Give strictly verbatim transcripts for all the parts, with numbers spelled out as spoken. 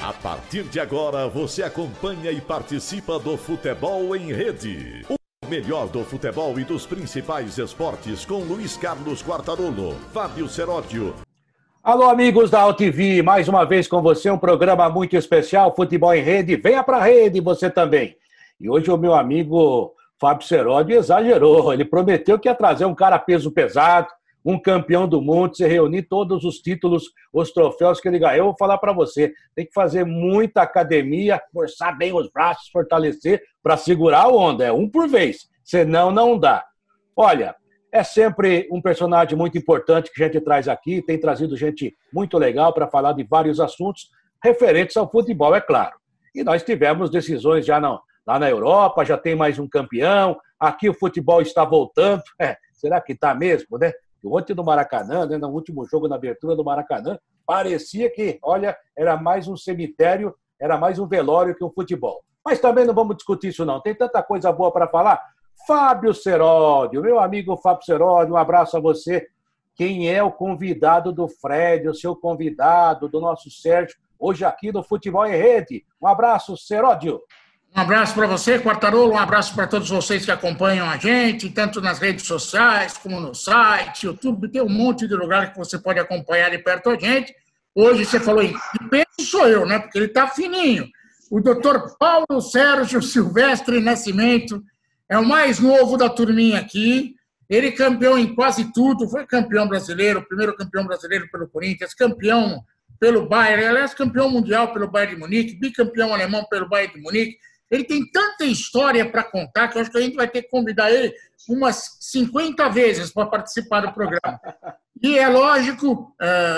A partir de agora, você acompanha e participa do Futebol em Rede. O melhor do futebol e dos principais esportes com Luiz Carlos Quartarolo, Fábio Seródio. Alô, amigos da Alt T V, mais uma vez com você, um programa muito especial, Futebol em Rede. Venha pra rede, você também. E hoje o meu amigo Fábio Seródio exagerou. Ele prometeu que ia trazer um cara peso pesado, um campeão do mundo, se reunir todos os títulos, os troféus que ele ganhou. Eu vou falar para você, tem que fazer muita academia, forçar bem os braços, fortalecer para segurar a onda. É um por vez, senão não dá. Olha, é sempre um personagem muito importante que a gente traz aqui, tem trazido gente muito legal para falar de vários assuntos referentes ao futebol, é claro. E nós tivemos decisões já não, lá na Europa, já tem mais um campeão, aqui o futebol está voltando. É, será que está mesmo, né? Ontem no Maracanã, né, no último jogo na abertura do Maracanã, parecia que, olha, era mais um cemitério, era mais um velório que um futebol. Mas também não vamos discutir isso não, tem tanta coisa boa para falar. Fábio Seródio, meu amigo Fábio Seródio, um abraço a você. Quem é o convidado do Fred, o seu convidado, do nosso Sérgio, hoje aqui no Futebol em Rede. Um abraço, Seródio. Um abraço para você, Quartarolo, um abraço para todos vocês que acompanham a gente, tanto nas redes sociais, como no site, YouTube, tem um monte de lugar que você pode acompanhar ali perto da gente. Hoje você falou em peso, sou eu, né? Porque ele está fininho. O doutor Paulo Sérgio Silvestre Nascimento é o mais novo da turminha aqui. Ele campeão em quase tudo, foi campeão brasileiro, primeiro campeão brasileiro pelo Corinthians, campeão pelo Bayern, aliás, campeão mundial pelo Bayern de Munique, bicampeão alemão pelo Bayern de Munique. Ele tem tanta história para contar que eu acho que a gente vai ter que convidar ele umas cinquenta vezes para participar do programa. E é lógico,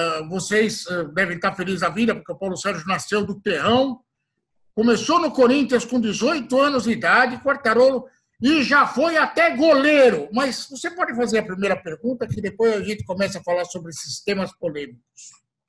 vocês devem estar felizes da vida, porque o Paulo Sérgio nasceu do terrão, começou no Corinthians com dezoito anos de idade, Quartarolo, e já foi até goleiro. Mas você pode fazer a primeira pergunta, que depois a gente começa a falar sobre esses temas polêmicos.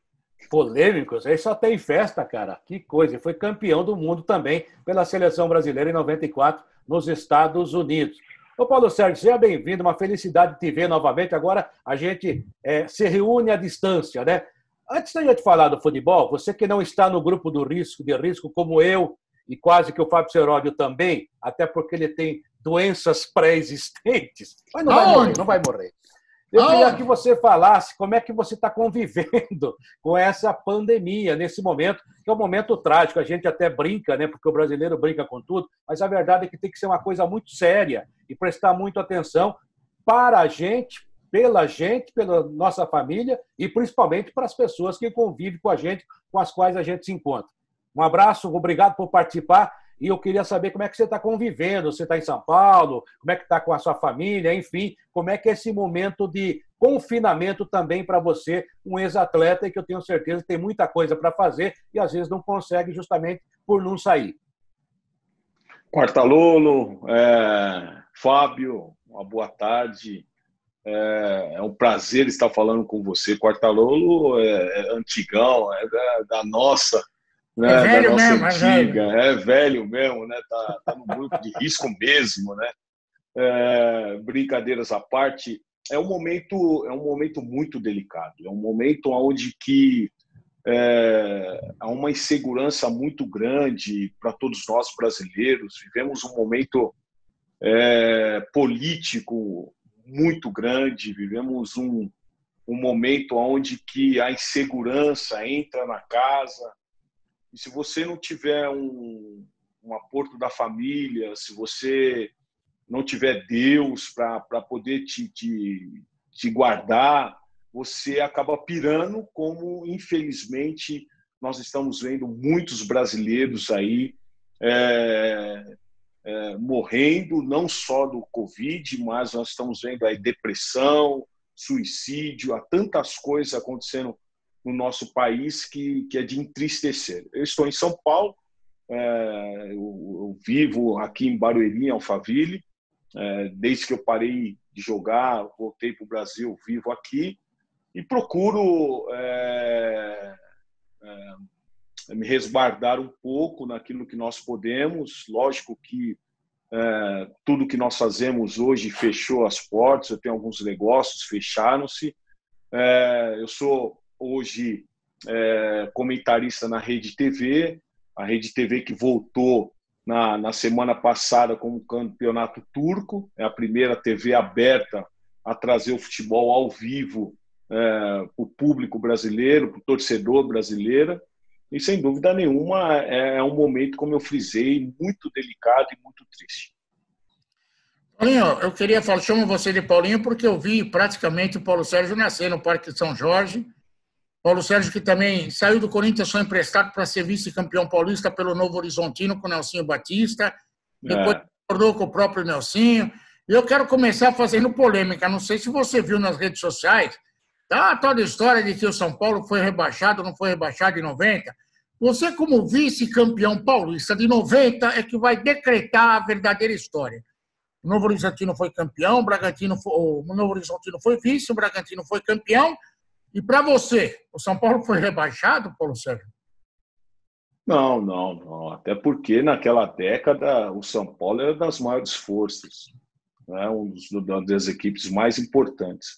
Polêmicos? Aí só tem festa, cara. Que coisa. Foi campeão do mundo também pela seleção brasileira em noventa e quatro nos Estados Unidos. Ô Paulo Sérgio, seja bem-vindo. Uma felicidade te ver novamente. Agora a gente é, se reúne à distância, né? Antes da gente falar do futebol, você que não está no grupo do risco, de risco como eu e quase que o Fábio Seródio também, até porque ele tem doenças pré-existentes, mas não vai morrer, não vai morrer. Eu queria que você falasse como é que você está convivendo com essa pandemia nesse momento, que é um momento trágico. A gente até brinca, né? Porque o brasileiro brinca com tudo, mas a verdade é que tem que ser uma coisa muito séria e prestar muita atenção para a gente, pela gente, pela nossa família e principalmente para as pessoas que convivem com a gente, com as quais a gente se encontra. Um abraço, obrigado por participar. E eu queria saber como é que você está convivendo. Você está em São Paulo? Como é que está com a sua família? Enfim, como é que é esse momento de confinamento também para você, um ex-atleta, e que eu tenho certeza que tem muita coisa para fazer e às vezes não consegue justamente por não sair. Quartarolo, é, Fábio, uma boa tarde. É, é um prazer estar falando com você. Quartarolo é, é antigão, é da, da nossa... Né, é velho da nossa mesmo, antiga, é velho. é velho mesmo, né? Tá, tá no grupo de risco mesmo, né? É, brincadeiras à parte, é um momento, é um momento muito delicado, é um momento onde que é, há uma insegurança muito grande para todos nós brasileiros. Vivemos um momento é, político muito grande, vivemos um, um momento onde que a insegurança entra na casa. E se você não tiver um, um aporto da família, se você não tiver Deus para poder te, te, te guardar, você acaba pirando, como, infelizmente, nós estamos vendo muitos brasileiros aí é, é, morrendo, não só do Covid, mas nós estamos vendo aí depressão, suicídio, há tantas coisas acontecendo no nosso país que, que é de entristecer. Eu estou em São Paulo, é, eu, eu vivo aqui em Barueri, em Alphaville, é, desde que eu parei de jogar, voltei para o Brasil, vivo aqui e procuro é, é, me resguardar um pouco naquilo que nós podemos. Lógico que é, tudo que nós fazemos hoje fechou as portas, eu tenho alguns negócios, fecharam-se. É, eu sou hoje é, comentarista na Rede T V, a Rede T V que voltou na, na semana passada com o campeonato turco, é a primeira T V aberta a trazer o futebol ao vivo é, para o público brasileiro, para o torcedor brasileiro. E, sem dúvida nenhuma, é um momento, como eu frisei, muito delicado e muito triste. Paulinho, eu queria falar, chamo você de Paulinho porque eu vi praticamente o Paulo Sérgio nascer no Parque de São Jorge. Paulo Sérgio, que também saiu do Corinthians, foi emprestado para ser vice-campeão paulista pelo Novo Horizontino com o Nelsinho Batista. Depois acordou é. com o próprio Nelsinho. E eu quero começar fazendo polêmica. Não sei se você viu nas redes sociais. Tá toda a história de que o São Paulo foi rebaixado, não foi rebaixado em noventa. Você, como vice-campeão paulista de noventa, é que vai decretar a verdadeira história. O Novo Horizontino foi campeão, o Bragantino foi, o Novo Horizontino foi vice, o Bragantino foi campeão. E para você, o São Paulo foi rebaixado, Paulo Sérgio? Não, não, não. Até porque naquela década o São Paulo era das maiores forças, né? Um dos, das equipes mais importantes.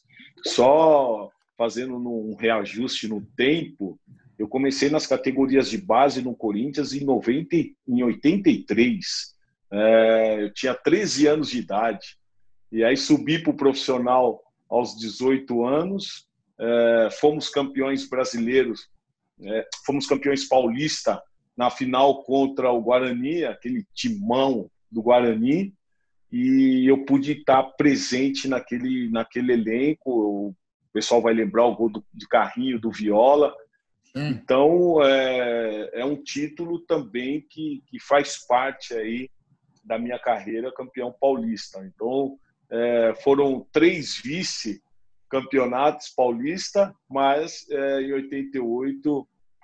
Só fazendo um reajuste no tempo, eu comecei nas categorias de base no Corinthians em, noventa, em oitenta e três. É, eu tinha treze anos de idade. E aí subi para o profissional aos dezoito anos. É, fomos campeões brasileiros, é, fomos campeões paulista na final contra o Guarani, aquele timão do Guarani, e eu pude estar presente naquele, naquele elenco. O pessoal vai lembrar o gol do, de carrinho do Viola. Hum. Então, é, é um título também que, que faz parte aí da minha carreira, campeão paulista. Então, é, foram três vice-campeonatos paulista, mas é, em oitenta e oito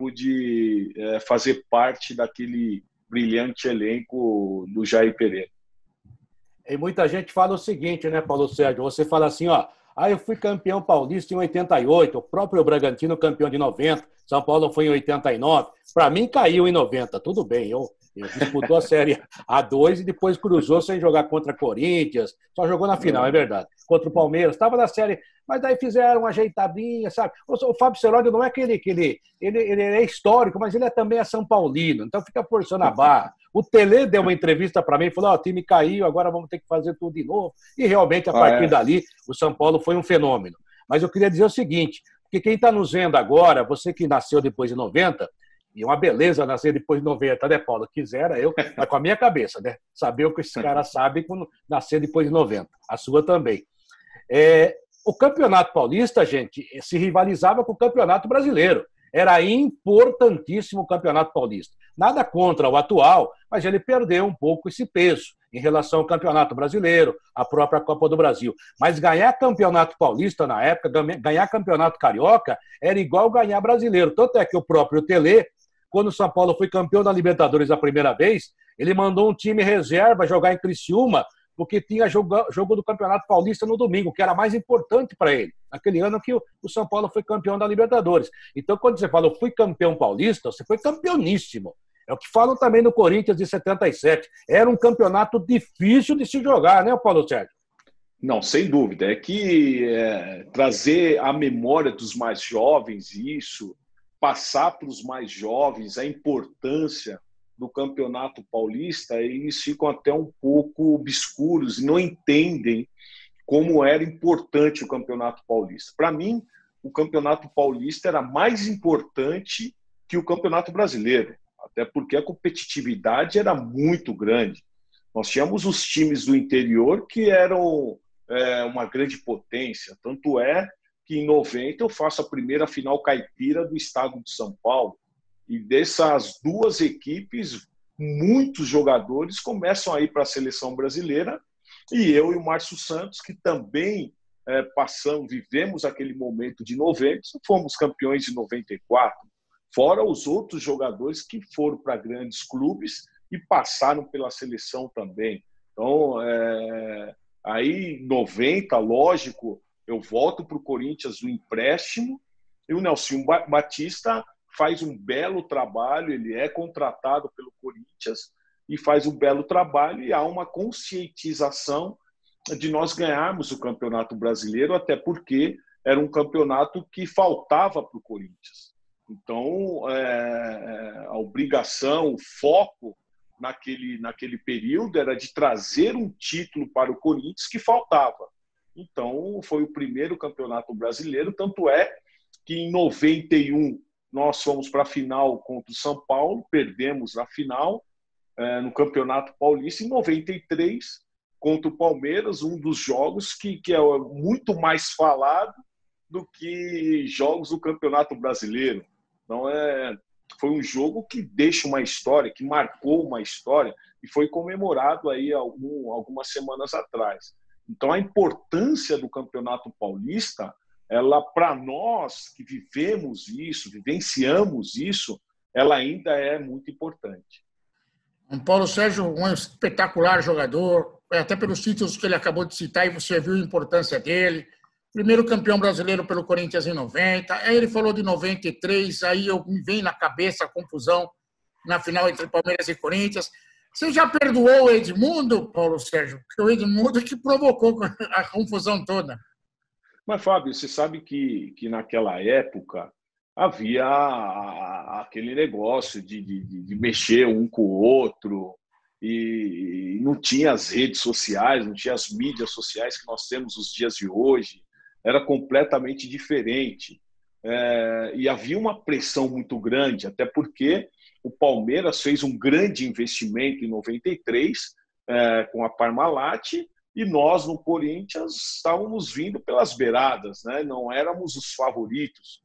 pude é, fazer parte daquele brilhante elenco do Jair Pereira. E muita gente fala o seguinte, né, Paulo Sérgio? Você fala assim, ó, ah, eu fui campeão paulista em oitenta e oito, o próprio Bragantino campeão de noventa, São Paulo foi em oitenta e nove. Para mim, caiu em noventa. Tudo bem, eu, eu disputou a Série A dois e depois cruzou sem jogar contra Corinthians. Só jogou na final, é verdade. Contra o Palmeiras. Estava na Série... Mas daí fizeram uma ajeitadinha, sabe? O, o Fábio Seródio não é aquele... aquele ele, ele é histórico, mas ele é também é São Paulino. Então fica forçando a barra. O Tele deu uma entrevista para mim e falou, ó, oh, o time caiu, agora vamos ter que fazer tudo de novo. E realmente, a partir ah, é. dali, o São Paulo foi um fenômeno. Mas eu queria dizer o seguinte, porque quem está nos vendo agora, você que nasceu depois de noventa, e uma beleza nascer depois de noventa, né, Paulo? Quisera eu, mas com a minha cabeça, né? Saber o que esse cara sabe quando nascer depois de noventa. A sua também. É, o Campeonato Paulista, gente, se rivalizava com o Campeonato Brasileiro. Era importantíssimo o Campeonato Paulista. Nada contra o atual, mas ele perdeu um pouco esse peso em relação ao Campeonato Brasileiro, a própria Copa do Brasil. Mas ganhar Campeonato Paulista na época, ganhar Campeonato Carioca, era igual ganhar Brasileiro. Tanto é que o próprio Tele, quando o São Paulo foi campeão da Libertadores a primeira vez, ele mandou um time reserva jogar em Criciúma, porque tinha jogo, jogo do Campeonato Paulista no domingo, que era mais importante para ele, naquele ano que o, o São Paulo foi campeão da Libertadores. Então, quando você fala, eu fui campeão paulista, você foi campeoníssimo. É o que falam também no Corinthians de setenta e sete. Era um campeonato difícil de se jogar, né, Paulo Sérgio? Não, sem dúvida. É que é, trazer a memória dos mais jovens isso, passar para os mais jovens a importância do Campeonato Paulista, eles ficam até um pouco obscuros e não entendem como era importante o Campeonato Paulista. Para mim, o Campeonato Paulista era mais importante que o Campeonato Brasileiro, até porque a competitividade era muito grande. Nós tínhamos os times do interior que eram é, uma grande potência, tanto é que em noventa eu faço a primeira final caipira do estado de São Paulo. E dessas duas equipes, muitos jogadores começam a ir para a seleção brasileira. E eu e o Márcio Santos, que também é, passamos, vivemos aquele momento de noventa, fomos campeões de noventa e quatro. Fora os outros jogadores que foram para grandes clubes e passaram pela seleção também. Então, é, aí em noventa, lógico, eu volto para o Corinthians do empréstimo e o Nelsinho Batista faz um belo trabalho, ele é contratado pelo Corinthians e faz um belo trabalho e há uma conscientização de nós ganharmos o Campeonato Brasileiro, até porque era um campeonato que faltava para o Corinthians. Então, é, a obrigação, o foco naquele, naquele período era de trazer um título para o Corinthians que faltava. Então, foi o primeiro campeonato brasileiro, tanto é que em noventa e um nós fomos para a final contra o São Paulo, perdemos na final é, no Campeonato Paulista. Em noventa e três, contra o Palmeiras, um dos jogos que, que é muito mais falado do que jogos do Campeonato Brasileiro. Então, é, foi um jogo que deixa uma história, que marcou uma história e foi comemorado aí algum, algumas semanas atrás. Então, a importância do Campeonato Paulista, ela, para nós que vivemos isso, vivenciamos isso, ela ainda é muito importante. O Paulo Sérgio, um espetacular jogador, até pelos títulos que ele acabou de citar, e você viu a importância dele. Primeiro campeão brasileiro pelo Corinthians em noventa, aí ele falou de noventa e três, aí eu, me vem na cabeça a confusão na final entre Palmeiras e Corinthians. Você já perdoou o Edmundo, Paulo Sérgio? Porque o Edmundo que provocou a confusão toda. Mas, Fábio, você sabe que, que naquela época havia aquele negócio de, de, de mexer um com o outro e não tinha as redes sociais, não tinha as mídias sociais que nós temos nos dias de hoje. Era completamente diferente. É, e havia uma pressão muito grande, até porque o Palmeiras fez um grande investimento em noventa e três é, com a Parmalat, e nós, no Corinthians, estávamos vindo pelas beiradas, né? Não éramos os favoritos.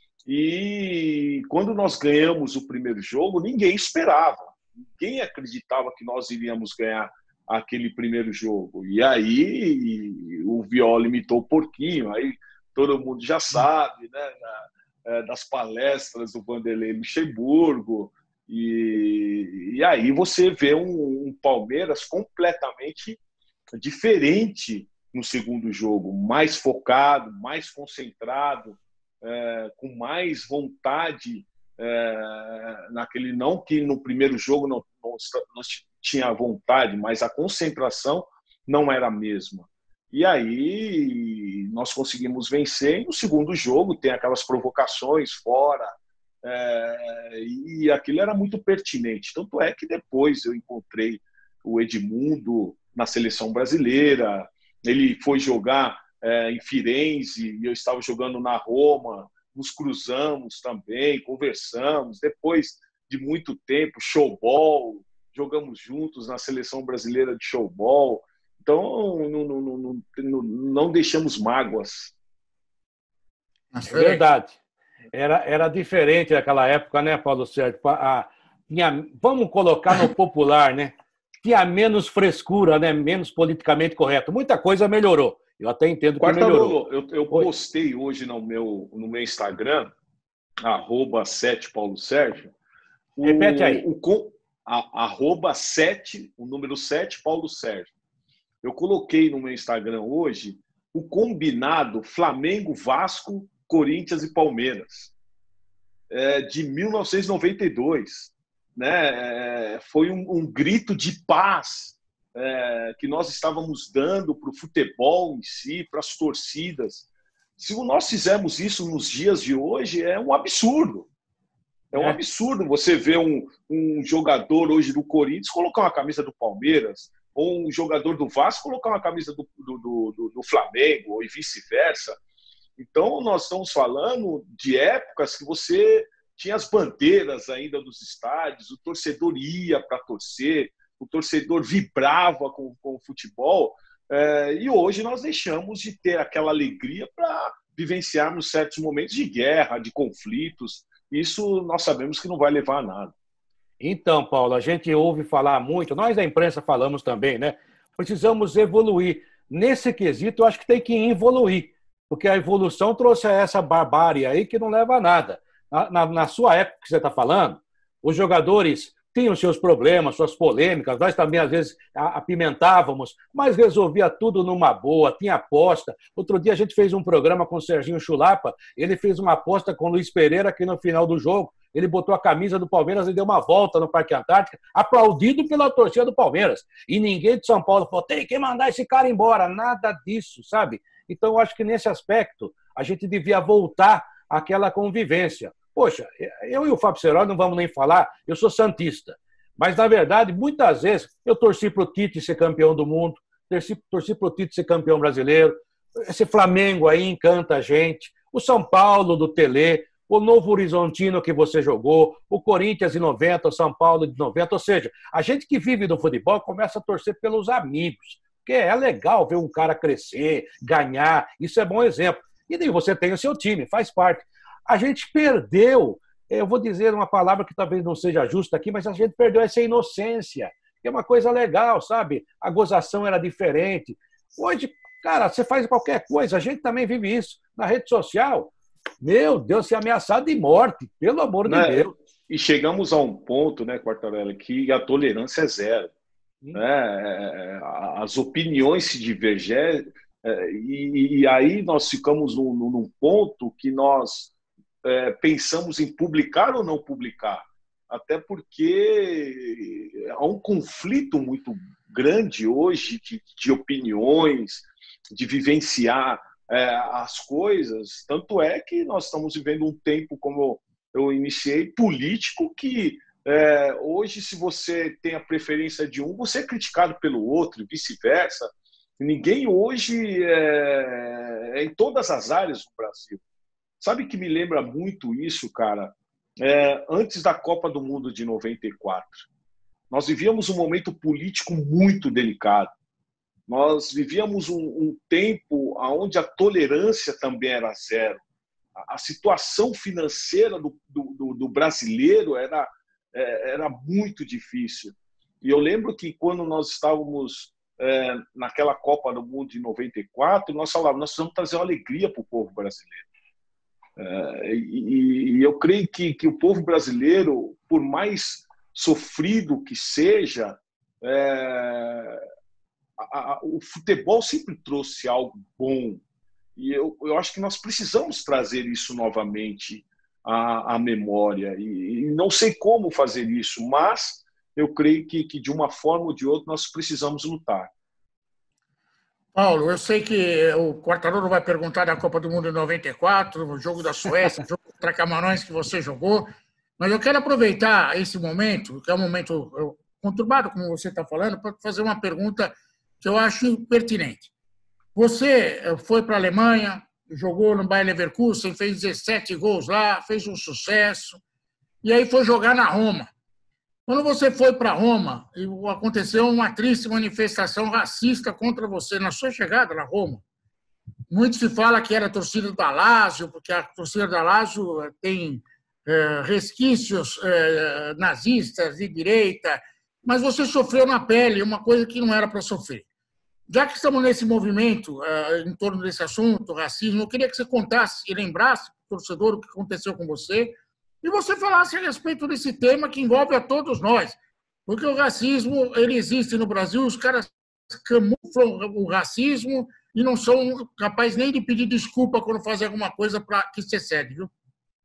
E quando nós ganhamos o primeiro jogo, ninguém esperava, ninguém acreditava que nós iríamos ganhar aquele primeiro jogo. E aí o Viola imitou o porquinho, aí todo mundo já sabe, né? Das palestras do Vanderlei Luxemburgo. E, e aí você vê um, um Palmeiras completamente diferente no segundo jogo, mais focado, mais concentrado, é, com mais vontade é, naquele, não que no primeiro jogo não, não, não tinha vontade, mas a concentração não era a mesma. E aí nós conseguimos vencer, e no segundo jogo tem aquelas provocações fora, é, e aquilo era muito pertinente. Tanto é que depois eu encontrei o Edmundo na seleção brasileira, ele foi jogar é, em Firenze e eu estava jogando na Roma, nos cruzamos também, conversamos, depois de muito tempo, showball, jogamos juntos na seleção brasileira de showball, então não, não, não, não, não deixamos mágoas. É verdade, era, era diferente naquela época, né, Paulo Sérgio? A, tinha, vamos colocar no popular, né? Tinha menos frescura, né? Menos politicamente correto. Muita coisa melhorou. Eu até entendo que Quartarolo, melhorou. Eu, eu postei hoje no meu, no meu Instagram, arroba sete Paulo Sérgio. O, Repete aí. O, a, arroba sete, o número sete Paulo Sérgio. Eu coloquei no meu Instagram hoje o combinado Flamengo, Vasco, Corinthians e Palmeiras, é, de mil novecentos e noventa e dois. Né? Foi um, um grito de paz é, que nós estávamos dando para o futebol em si, para as torcidas. Se nós fizermos isso nos dias de hoje, é um absurdo. É um é. absurdo você ver um, um jogador hoje do Corinthians colocar uma camisa do Palmeiras, ou um jogador do Vasco colocar uma camisa do, do, do, do Flamengo, ou vice-versa. Então, nós estamos falando de épocas que você tinha as bandeiras ainda dos estádios, o torcedor ia para torcer, o torcedor vibrava com, com o futebol, é, e hoje nós deixamos de ter aquela alegria para vivenciarmos certos momentos de guerra, de conflitos. Isso nós sabemos que não vai levar a nada. Então, Paulo, a gente ouve falar muito, nós da imprensa falamos também, né? Precisamos evoluir. Nesse quesito, eu acho que tem que evoluir, porque a evolução trouxe essa barbárie aí que não leva a nada. Na, na, na sua época que você está falando, os jogadores tinham seus problemas, suas polêmicas, nós também às vezes apimentávamos, mas resolvia tudo numa boa, tinha aposta. Outro dia a gente fez um programa com o Serginho Chulapa, ele fez uma aposta com o Luiz Pereira que no final do jogo, ele botou a camisa do Palmeiras e deu uma volta no Parque Antártica, aplaudido pela torcida do Palmeiras. E ninguém de São Paulo falou, tem que mandar esse cara embora, nada disso, sabe? Então eu acho que nesse aspecto a gente devia voltar àquela convivência. Poxa, eu e o Fábio Seródio não vamos nem falar, eu sou santista. Mas, na verdade, muitas vezes eu torci para o Tite ser campeão do mundo, torci, torci para o Tite ser campeão brasileiro. Esse Flamengo aí encanta a gente. O São Paulo do Telê, o Novo Horizontino que você jogou, o Corinthians de noventa, o São Paulo de noventa. Ou seja, a gente que vive do futebol começa a torcer pelos amigos, porque é legal ver um cara crescer, ganhar. Isso é bom exemplo. E daí você tem o seu time, faz parte. A gente perdeu, eu vou dizer uma palavra que talvez não seja justa aqui, mas a gente perdeu essa inocência, que é uma coisa legal, sabe? A gozação era diferente. Hoje, cara, você faz qualquer coisa, a gente também vive isso. Na rede social, meu Deus, se é ameaçado de morte, pelo amor de né? Deus. E chegamos a um ponto, né, Quartarella, que a tolerância é zero. Né? As opiniões se divergem, e, e aí nós ficamos num, num ponto que nós é, pensamos em publicar ou não publicar, até porque há um conflito muito grande hoje de, de opiniões, de vivenciar é, as coisas. Tanto é que nós estamos vivendo um tempo, como eu iniciei, político, que é, hoje, se você tem a preferência de um, você é criticado pelo outro e vice-versa. Ninguém hoje é, é em todas as áreas do Brasil. Sabe que me lembra muito isso, cara? É, antes da Copa do Mundo de noventa e quatro, nós vivíamos um momento político muito delicado. Nós vivíamos um, um tempo onde a tolerância também era zero. A, a situação financeira do, do, do brasileiro era, era muito difícil. E eu lembro que quando nós estávamos é, naquela Copa do Mundo de noventa e quatro, nós falávamos, nós precisamos trazer uma alegria para o povo brasileiro. É, e, e eu creio que, que o povo brasileiro, por mais sofrido que seja, é, a, a, o futebol sempre trouxe algo bom. E eu, eu acho que nós precisamos trazer isso novamente à, à memória. E, e não sei como fazer isso, mas eu creio que, que de uma forma ou de outra nós precisamos lutar. Paulo, eu sei que o Quartarolo vai perguntar da Copa do Mundo de noventa e quatro, o jogo da Suécia, o jogo contra Camarões que você jogou, mas eu quero aproveitar esse momento, que é um momento conturbado, como você está falando, para fazer uma pergunta que eu acho pertinente. Você foi para a Alemanha, jogou no Bayer Leverkusen, fez dezessete gols lá, fez um sucesso, e aí foi jogar na Roma. Quando você foi para Roma, aconteceu uma triste manifestação racista contra você na sua chegada na Roma. Muito se fala que era a torcida da Lazio, porque a torcida da Lazio tem é, resquícios é, nazistas de direita, mas você sofreu na pele uma coisa que não era para sofrer. Já que estamos nesse movimento é, em torno desse assunto, racismo, eu queria que você contasse e lembrasse para o torcedor o que aconteceu com você, e você falasse a respeito desse tema que envolve a todos nós. Porque o racismo, ele existe no Brasil, os caras camuflam o racismo e não são capazes nem de pedir desculpa quando fazem alguma coisa para que se excede, viu?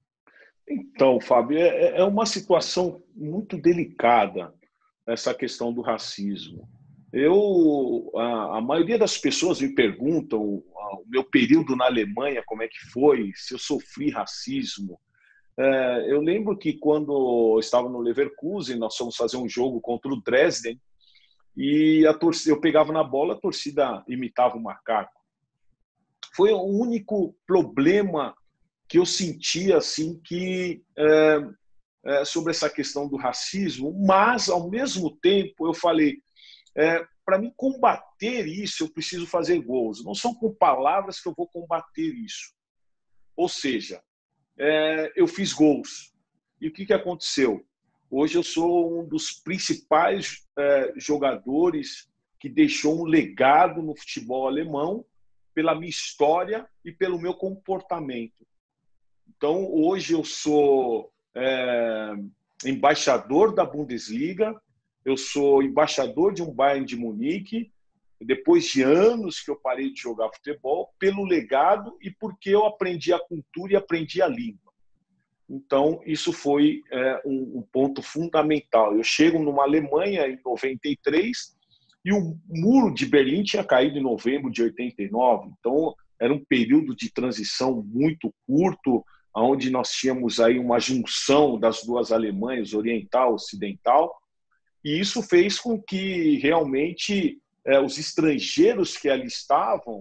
Então, Fábio, é, é uma situação muito delicada essa questão do racismo. Eu, a, a maioria das pessoas me perguntam o meu período na Alemanha, como é que foi, se eu sofri racismo. É, eu lembro que quando eu estava no Leverkusen, nós fomos fazer um jogo contra o Dresden e a torcida, eu pegava na bola, a torcida imitava o macaco. Foi o único problema que eu sentia assim, que, é, é, sobre essa questão do racismo, mas, ao mesmo tempo, eu falei, é, para mim combater isso, eu preciso fazer gols. Não são com palavras que eu vou combater isso. Ou seja, É, eu fiz gols. E o que, que aconteceu? Hoje eu sou um dos principais é, jogadores que deixou um legado no futebol alemão pela minha história e pelo meu comportamento. Então, hoje eu sou é, embaixador da Bundesliga, eu sou embaixador de um Bayern de Munique, depois de anos que eu parei de jogar futebol, pelo legado e porque eu aprendi a cultura e aprendi a língua. Então, isso foi é, um, um ponto fundamental. Eu chego numa Alemanha em noventa e três e o muro de Berlim tinha caído em novembro de oitenta e nove. Então, era um período de transição muito curto, onde nós tínhamos aí uma junção das duas Alemanhas, oriental e ocidental, e isso fez com que realmente é, os estrangeiros que ali estavam,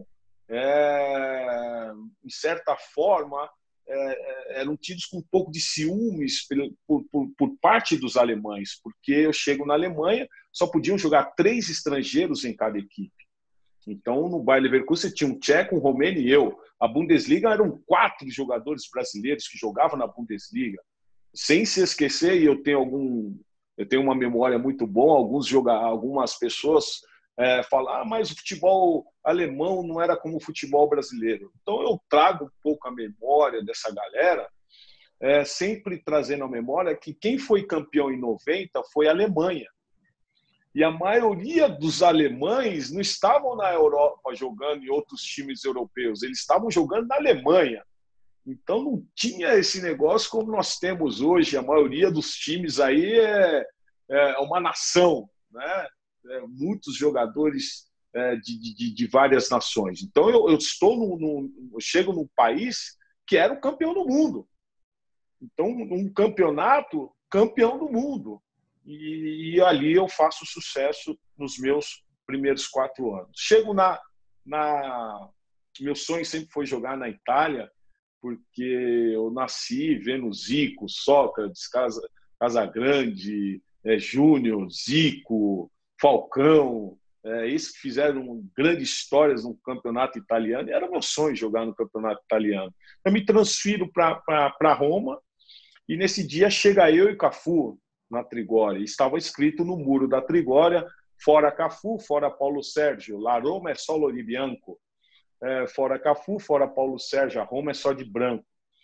é, de certa forma, é, eram tidos com um pouco de ciúmes por, por, por parte dos alemães, porque eu chego na Alemanha, só podiam jogar três estrangeiros em cada equipe. Então, no Bayer Leverkusen tinha um tcheco, um romeno e eu. A Bundesliga eram quatro jogadores brasileiros que jogavam na Bundesliga. Sem se esquecer, e eu tenho algum, eu tenho uma memória muito boa, alguns joga, algumas pessoas é, falam, ah, mas o futebol alemão não era como o futebol brasileiro. Então, eu trago um pouco a memória dessa galera, é, sempre trazendo a memória que quem foi campeão em noventa foi a Alemanha. E a maioria dos alemães não estavam na Europa jogando em outros times europeus, eles estavam jogando na Alemanha. Então não tinha esse negócio como nós temos hoje. A maioria dos times aí é, é uma nação, né? É, muitos jogadores é, de, de, de várias nações. Então eu, eu estou no, no, eu chego num país que era o campeão do mundo. Então, um campeonato campeão do mundo. E, e ali eu faço sucesso nos meus primeiros quatro anos. Chego na, na... Meu sonho sempre foi jogar na Itália, porque eu nasci vendo Zico, Sócrates, Casa, Casagrande, é, Júnior, Zico, Falcão, é, esses que fizeram grandes histórias no campeonato italiano. E era meu sonho jogar no campeonato italiano. Eu me transfiro para Roma e nesse dia chega eu e Cafu na Trigória. Estava escrito no muro da Trigória, fora Cafu, fora Paulo Sérgio, la Roma é solo di bianco. É, fora Cafu, fora Paulo Sérgio, a Roma é só de branco.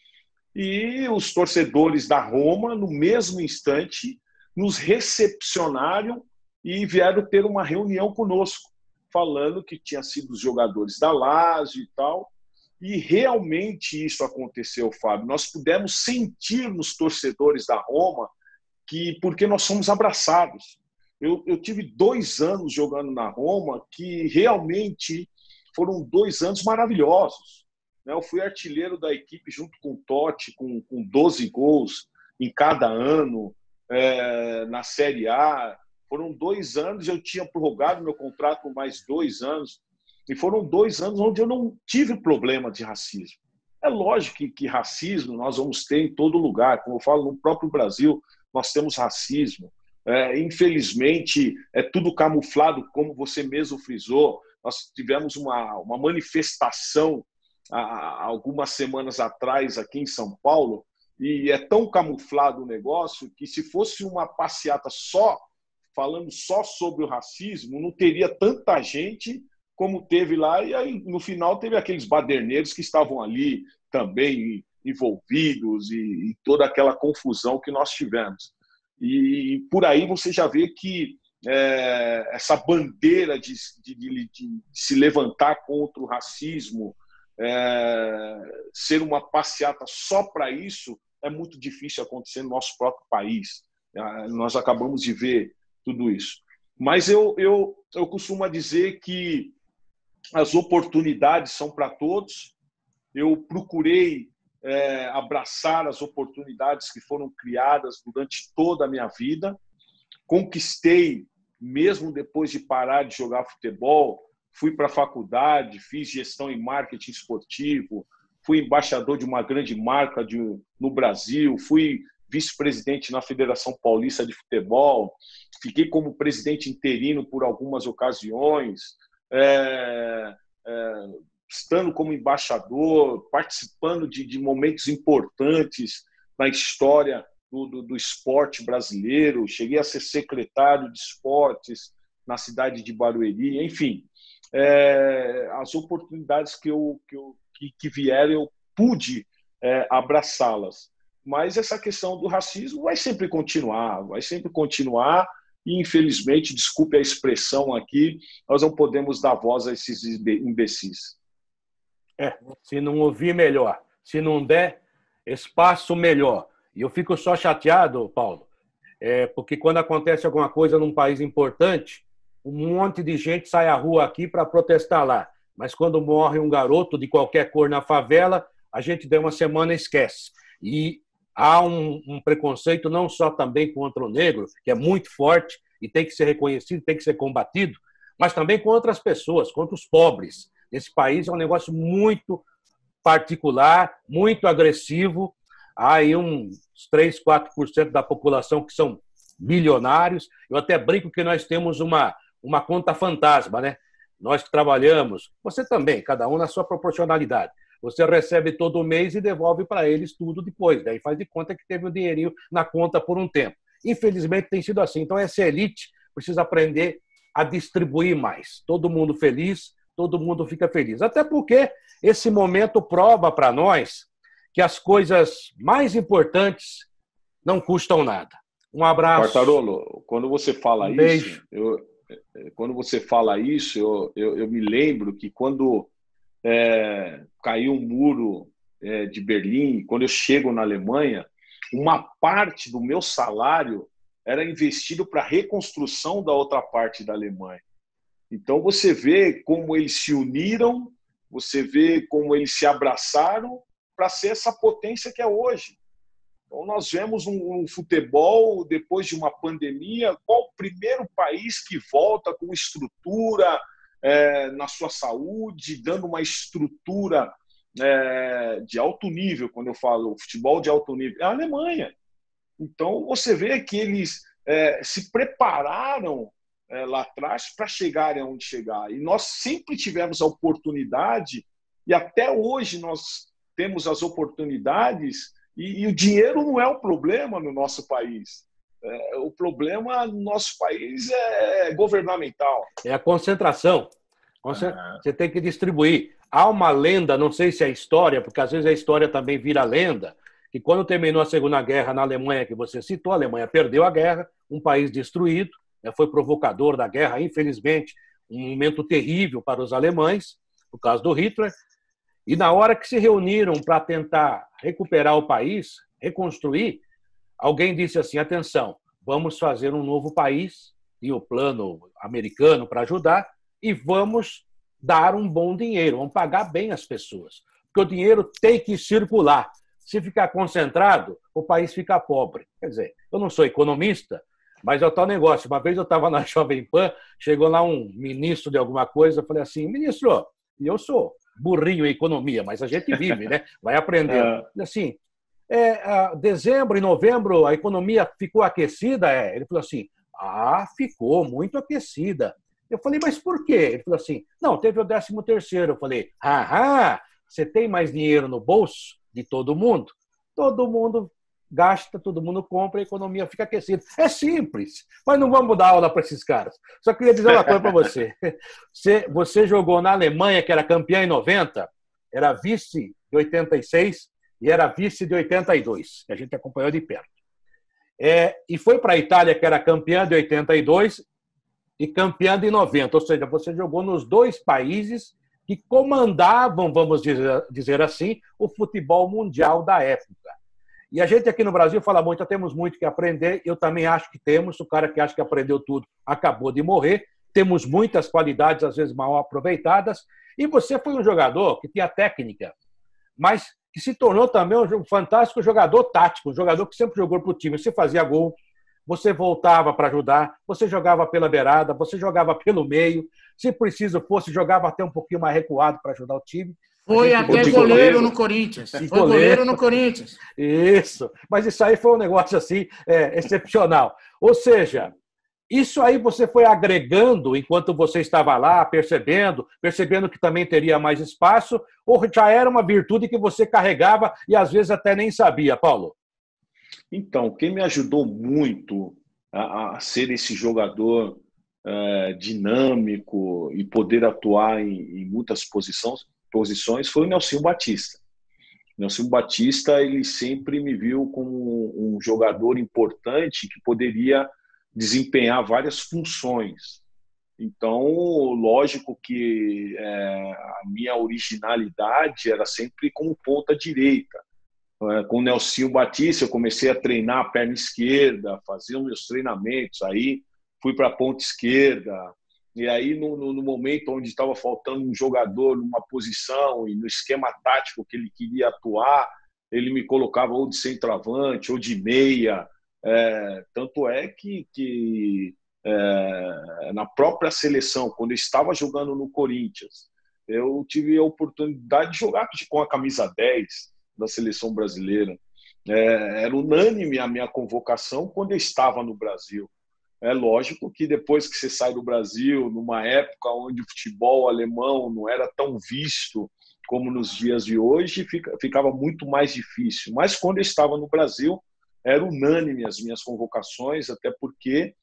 E os torcedores da Roma, no mesmo instante, nos recepcionaram e vieram ter uma reunião conosco, falando que tinha sido os jogadores da Lazio e tal. E realmente isso aconteceu, Fábio. Nós pudemos sentir nos torcedores da Roma que, porque nós somos abraçados. Eu, eu tive dois anos jogando na Roma que realmente foram dois anos maravilhosos. Eu fui artilheiro da equipe junto com o Totti, com, com doze gols em cada ano, é, na Série A. Foram dois anos, eu tinha prorrogado meu contrato por mais dois anos, e foram dois anos onde eu não tive problema de racismo. É lógico que, que racismo nós vamos ter em todo lugar. Como eu falo, no próprio Brasil, nós temos racismo. É, infelizmente, é tudo camuflado, como você mesmo frisou. Nós tivemos uma, uma manifestação há algumas semanas atrás aqui em São Paulo, e é tão camuflado o negócio que, se fosse uma passeata só, falando só sobre o racismo, não teria tanta gente como teve lá. E aí, no final, teve aqueles baderneiros que estavam ali também envolvidos e, e toda aquela confusão que nós tivemos. E, e por aí você já vê que é, essa bandeira de, de, de, de se levantar contra o racismo, é, ser uma passeata só para isso, é muito difícil acontecer no nosso próprio país. É, nós acabamos de ver tudo isso. Mas eu, eu, eu costumo dizer que as oportunidades são para todos. Eu procurei é, abraçar as oportunidades que foram criadas durante toda a minha vida. Conquistei, mesmo depois de parar de jogar futebol, fui para a faculdade, fiz gestão em marketing esportivo, fui embaixador de uma grande marca de, no Brasil, fui vice-presidente na Federação Paulista de Futebol, fiquei como presidente interino por algumas ocasiões, é, é, estando como embaixador, participando de, de momentos importantes na história do, do, do esporte brasileiro. Cheguei a ser secretário de esportes na cidade de Barueri. Enfim, é, as oportunidades que, eu, que, eu, que, que vieram, eu pude é, abraçá-las. Mas essa questão do racismo vai sempre continuar, vai sempre continuar. E, infelizmente, desculpe a expressão aqui, nós não podemos dar voz a esses imbecis. É, se não ouvir, melhor. Se não der espaço, melhor. E eu fico só chateado, Paulo, é, porque quando acontece alguma coisa num país importante, um monte de gente sai à rua aqui para protestar lá. Mas quando morre um garoto de qualquer cor na favela, a gente deu uma semana e esquece. E há um, um preconceito não só também contra o negro, que é muito forte e tem que ser reconhecido, tem que ser combatido, mas também contra as pessoas, contra os pobres. Esse país é um negócio muito particular, muito agressivo. Há aí uns três, quatro por cento da população que são milionários. Eu até brinco que nós temos uma, uma conta fantasma, né? Nós que trabalhamos, você também, cada um na sua proporcionalidade. Você recebe todo mês e devolve para eles tudo depois. Daí faz de conta que teve um dinheirinho na conta por um tempo. Infelizmente tem sido assim. Então essa elite precisa aprender a distribuir mais. Todo mundo feliz, todo mundo fica feliz. Até porque esse momento prova para nós que as coisas mais importantes não custam nada. Um abraço. Quartarolo, quando você fala um isso, beijo. Eu, quando você fala isso, eu, eu, eu me lembro que quando é, caiu o muro é, de Berlim, quando eu chego na Alemanha, uma parte do meu salário era investido para a reconstrução da outra parte da Alemanha. Então você vê como eles se uniram, você vê como eles se abraçaram para ser essa potência que é hoje. Então nós vemos um, um futebol, depois de uma pandemia, qual o primeiro país que volta com estrutura é, na sua saúde, dando uma estrutura é, de alto nível, quando eu falo futebol de alto nível, é a Alemanha. Então você vê que eles é, se prepararam é, lá atrás para chegarem aonde chegar. E nós sempre tivemos a oportunidade, e até hoje nós temos as oportunidades, e, e o dinheiro não é o problema no nosso país. É, o problema no nosso país é governamental. É a concentração. Você tem que distribuir. Há uma lenda, não sei se é história, porque às vezes a história também vira lenda, que quando terminou a Segunda Guerra na Alemanha, que você citou, a Alemanha perdeu a guerra, um país destruído, foi provocador da guerra, infelizmente, um momento terrível para os alemães, por causa do Hitler. E na hora que se reuniram para tentar recuperar o país, reconstruir, alguém disse assim, atenção, vamos fazer um novo país, e o plano americano para ajudar, e vamos dar um bom dinheiro, vamos pagar bem as pessoas. Porque o dinheiro tem que circular. Se ficar concentrado, o país fica pobre. Quer dizer, eu não sou economista, mas é o tal negócio. Uma vez eu estava na Jovem Pan, chegou lá um ministro de alguma coisa, eu falei assim, ministro, e eu sou burrinho em economia, mas a gente vive, né? Vai aprendendo. É. Assim, é, dezembro e novembro a economia ficou aquecida? É. Ele falou assim, ah, ficou muito aquecida. Eu falei, mas por quê? Ele falou assim, não, teve o décimo terceiro. Eu falei, ah, você tem mais dinheiro no bolso de todo mundo? Todo mundo gasta, todo mundo compra, a economia fica aquecida. É simples, mas não vamos dar aula para esses caras. Só queria dizer uma coisa para você. você. Você jogou na Alemanha, que era campeã em noventa, era vice de oitenta e seis e era vice de oitenta e dois, que a gente acompanhou de perto. É, e foi para a Itália, que era campeã de oitenta e dois e campeã de noventa. Ou seja, você jogou nos dois países que comandavam, vamos dizer, dizer assim, o futebol mundial da época. E a gente aqui no Brasil fala muito, temos muito que aprender, eu também acho que temos, o cara que acha que aprendeu tudo acabou de morrer, temos muitas qualidades, às vezes mal aproveitadas, e você foi um jogador que tinha técnica, mas que se tornou também um fantástico jogador tático, um jogador que sempre jogou para o time, você fazia gol, você voltava para ajudar, você jogava pela beirada, você jogava pelo meio, se preciso fosse, jogava até um pouquinho mais recuado para ajudar o time. Foi até goleiro, goleiro no Corinthians. Foi goleiro. goleiro no Corinthians. Isso. Mas isso aí foi um negócio assim, é, excepcional. Ou seja, isso aí você foi agregando enquanto você estava lá, percebendo, percebendo que também teria mais espaço, ou já era uma virtude que você carregava e às vezes até nem sabia, Paulo? Então, quem me ajudou muito a, a ser esse jogador é, dinâmico e poder atuar em, em muitas posições, posições foi o Nelsinho Batista. O Nelsinho Batista, ele sempre me viu como um jogador importante que poderia desempenhar várias funções. Então, lógico que é, a minha originalidade era sempre como ponta direita. É, com o Nelsinho Batista, eu comecei a treinar a perna esquerda, fazer os meus treinamentos, aí fui para a ponta esquerda. E aí, no, no, no momento onde estava faltando um jogador numa posição e no esquema tático que ele queria atuar, ele me colocava ou de centroavante ou de meia. É, tanto é que, que é, na própria seleção, quando eu estava jogando no Corinthians, eu tive a oportunidade de jogar com a camisa dez da seleção brasileira. É, era unânime a minha convocação quando eu estava no Brasil. É lógico que depois que você sai do Brasil, numa época onde o futebol alemão não era tão visto como nos dias de hoje, fica, ficava muito mais difícil. Mas quando eu estava no Brasil, era unânime as minhas convocações, até porque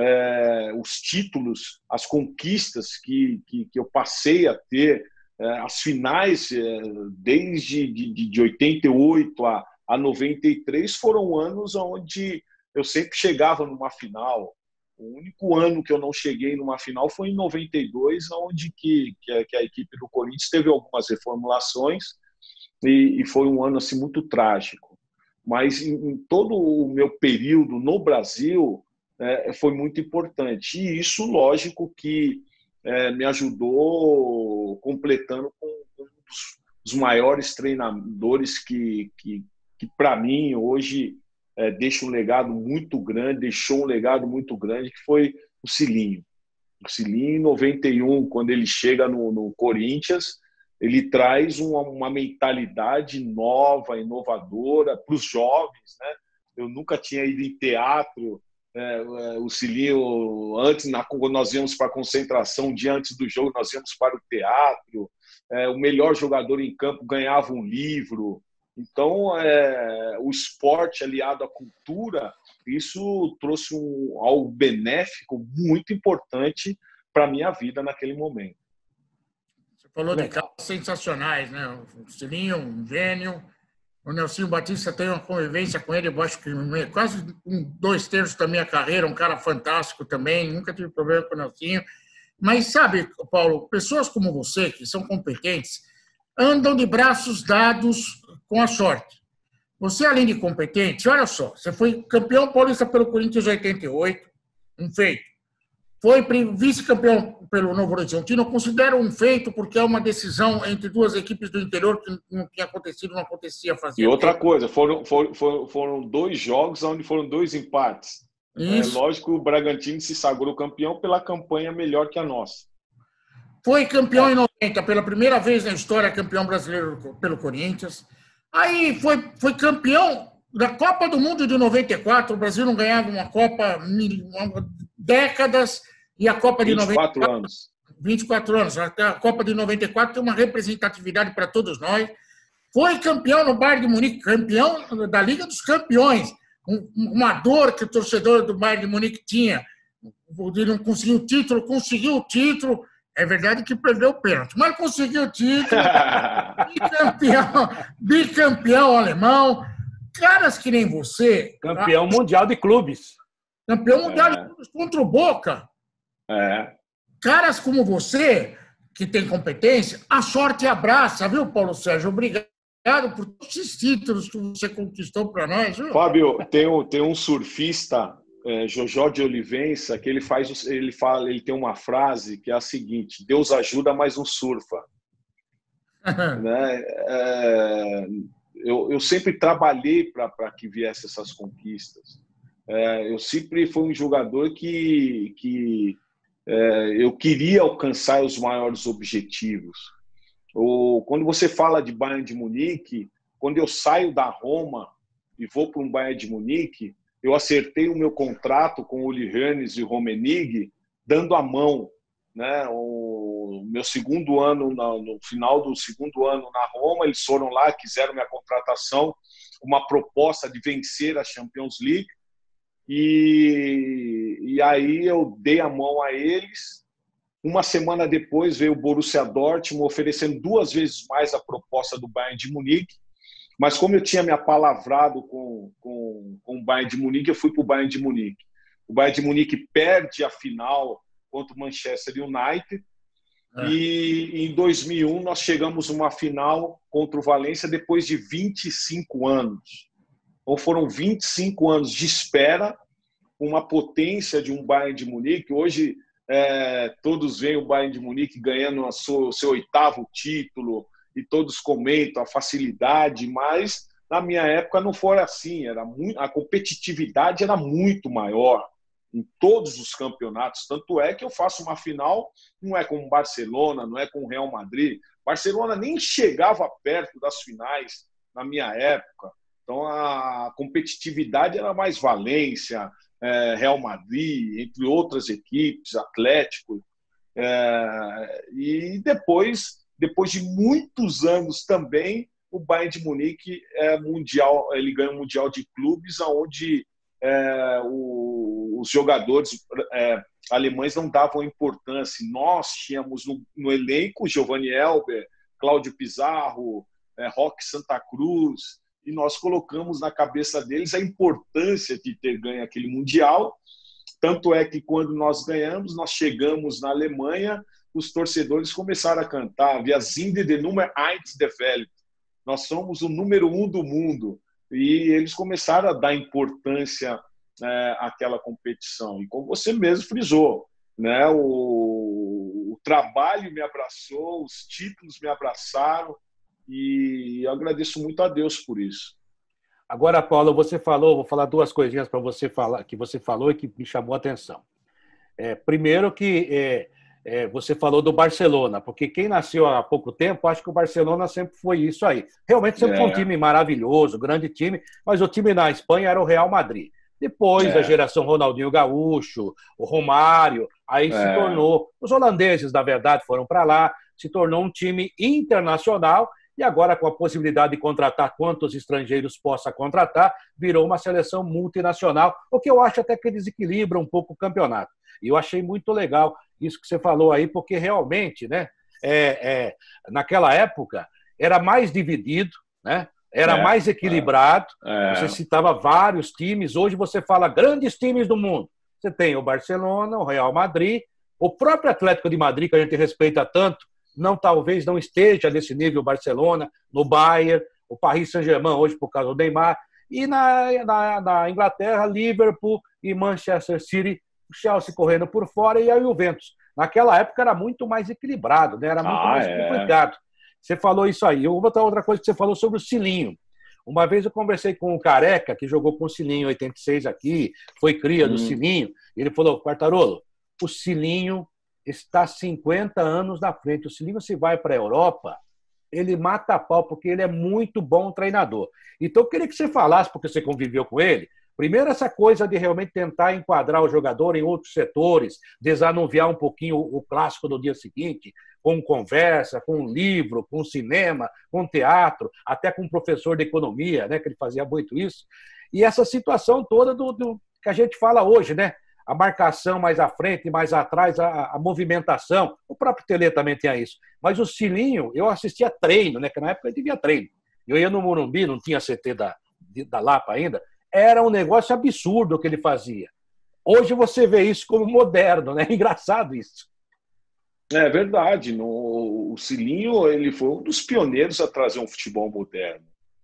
é, os títulos, as conquistas que, que, que eu passei a ter, é, as finais, é, desde de, de oitenta e oito a, a noventa e três, foram anos onde eu sempre chegava numa final. O único ano que eu não cheguei numa final foi em noventa e dois, onde que, que, a, que a equipe do Corinthians teve algumas reformulações e, e foi um ano assim, muito trágico. Mas em, em todo o meu período no Brasil é, foi muito importante. E isso, lógico, que é, me ajudou completando com um dos, dos maiores treinadores que, que, que para mim, hoje, é, deixa um legado muito grande, deixou um legado muito grande, que foi o Cilinho. O Cilinho, em noventa e um, quando ele chega no, no Corinthians, ele traz uma, uma mentalidade nova, inovadora para os jovens, né? Eu nunca tinha ido em teatro. É, o Cilinho, antes, na, quando nós íamos para a concentração, um dia antes do jogo, nós íamos para o teatro. É, o melhor jogador em campo ganhava um livro. Então, é, o esporte aliado à cultura, isso trouxe um, algo benéfico muito importante para a minha vida naquele momento. Você falou de caras sensacionais, né? O Cilinho, um gênio. O Nelsinho Batista tem uma convivência com ele, eu acho que quase um, dois terços da minha carreira, um cara fantástico também, nunca tive problema com o Nelsinho. Mas, sabe, Paulo, pessoas como você, que são competentes, andam de braços dados com a sorte. Você, além de competente, olha só, você foi campeão paulista pelo Corinthians em oitenta e oito, um feito. Foi vice-campeão pelo Novo Horizontino, eu considero um feito porque é uma decisão entre duas equipes do interior que não tinha acontecido, não acontecia fazer. E outra coisa, foram, foram, foram dois jogos onde foram dois empates. Isso. É lógico que o Bragantino se sagrou campeão pela campanha melhor que a nossa. Foi campeão em noventa, pela primeira vez na história, campeão brasileiro pelo Corinthians. Aí foi, foi campeão da Copa do Mundo de noventa e quatro. O Brasil não ganhava uma Copa há décadas e a Copa de vinte e quatro noventa e quatro, anos. vinte e quatro anos. A Copa de noventa e quatro tem uma representatividade para todos nós. Foi campeão no Bayern de Munique, campeão da Liga dos Campeões. Uma dor que o torcedor do Bayern de Munique tinha. Ele não conseguiu o título, conseguiu o título. É verdade que perdeu o pênalti, mas conseguiu o título. bicampeão, bicampeão alemão. Caras que nem você. Campeão tá? mundial de clubes. Campeão mundial é. de clubes contra o Boca. É. Caras como você, que tem competência, a sorte abraça, viu, Paulo Sérgio? Obrigado por todos esses títulos que você conquistou para nós. Viu? Fábio, tem um, tem um surfista, é, Jojó de Olivença, que ele faz, ele fala, ele tem uma frase que é a seguinte: Deus ajuda, mas não surfa. né? É, eu, eu sempre trabalhei para que viesse essas conquistas. É, eu sempre fui um jogador que, que é, eu queria alcançar os maiores objetivos. Ou, quando você fala de Bayern de Munique, quando eu saio da Roma e vou para um Bayern de Munique, eu acertei o meu contrato com o Uli Hoeneß e o Rummenigge dando a mão. Né? O meu segundo ano, no final do segundo ano na Roma, eles foram lá, quiseram minha contratação, uma proposta de vencer a Champions League, e, e aí eu dei a mão a eles. Uma semana depois veio o Borussia Dortmund oferecendo duas vezes mais a proposta do Bayern de Munique, mas como eu tinha me apalavrado com, com, com o Bayern de Munique, eu fui para o Bayern de Munique. O Bayern de Munique perde a final contra o Manchester United. É. E em dois mil e um nós chegamos numa final contra o Valência depois de vinte e cinco anos. Então foram vinte e cinco anos de espera, uma potência de um Bayern de Munique. Hoje é, todos veem o Bayern de Munique ganhando o seu, seu oitavo título e todos comentam a facilidade, mas na minha época não foi assim, era muito, a competitividade era muito maior em todos os campeonatos, tanto é que eu faço uma final, não é com o Barcelona, não é com o Real Madrid, Barcelona nem chegava perto das finais na minha época, então a competitividade era mais Valência, é, Real Madrid, entre outras equipes, Atlético, é, e depois, depois de muitos anos também, o Bayern de Munique é mundial, ele ganha o Mundial de Clubes, onde é, o, os jogadores é, alemães não davam importância. Nós tínhamos no, no elenco Giovanni Elber, Cláudio Pizarro, é, Roque Santa Cruz, e nós colocamos na cabeça deles a importância de ter ganho aquele Mundial. Tanto é que quando nós ganhamos, nós chegamos na Alemanha, os torcedores começaram a cantar Wir sind die Nummer eins der Welt. Nós somos o número um do mundo. E eles começaram a dar importância é, àquela competição. E como você mesmo frisou, né, o, o trabalho me abraçou, os títulos me abraçaram, e eu agradeço muito a Deus por isso. Agora, Paulo, você falou, vou falar duas coisinhas para você falar, que você falou e que me chamou a atenção. É, primeiro que é, é, você falou do Barcelona, porque quem nasceu há pouco tempo, acho que o Barcelona sempre foi isso aí. Realmente sempre é. foi um time maravilhoso, grande time, mas o time na Espanha era o Real Madrid. Depois, é. a geração Ronaldinho Gaúcho, o Romário, aí é. se tornou... Os holandeses, na verdade, foram para lá, se tornou um time internacional. E agora, com a possibilidade de contratar quantos estrangeiros possa contratar, virou uma seleção multinacional, o que eu acho até que desequilibra um pouco o campeonato. E eu achei muito legal isso que você falou aí, porque realmente, né, é, é, naquela época, era mais dividido, né, era é, mais equilibrado. É. Você citava vários times. Hoje você fala grandes times do mundo. Você tem o Barcelona, o Real Madrid, o próprio Atlético de Madrid, que a gente respeita tanto, não, talvez não esteja nesse nível o Barcelona, no Bayern, o Paris Saint-Germain hoje por causa do Neymar, e na, na, na Inglaterra, Liverpool e Manchester City, o Chelsea correndo por fora e a Juventus. Naquela época era muito mais equilibrado, né? Era muito ah, mais é. complicado. Você falou isso aí. Eu vou botar outra coisa que você falou sobre o Cilinho. Uma vez eu conversei com o Careca, que jogou com o Cilinho em oitenta e seis aqui, foi cria hum. do Cilinho, e ele falou, Quartarolo, o Cilinho está cinquenta anos na frente. O Cilinho, se vai para a Europa, ele mata a pau, porque ele é muito bom treinador. Então, eu queria que você falasse, porque você conviveu com ele, primeiro essa coisa de realmente tentar enquadrar o jogador em outros setores, desanuviar um pouquinho o clássico do dia seguinte, com conversa, com livro, com cinema, com teatro, até com um professor de economia, né, que ele fazia muito isso. E essa situação toda do, do que a gente fala hoje, né? A marcação mais à frente, mais atrás, a, a movimentação. O próprio Tele também tinha isso. Mas o Cilinho, eu assistia treino, né? Que na época ele devia treino. Eu ia no Morumbi, não tinha C T da, da Lapa ainda. Era um negócio absurdo o que ele fazia. Hoje você vê isso como moderno, né? Engraçado isso. É verdade. No, o Cilinho, ele foi um dos pioneiros a trazer um futebol moderno.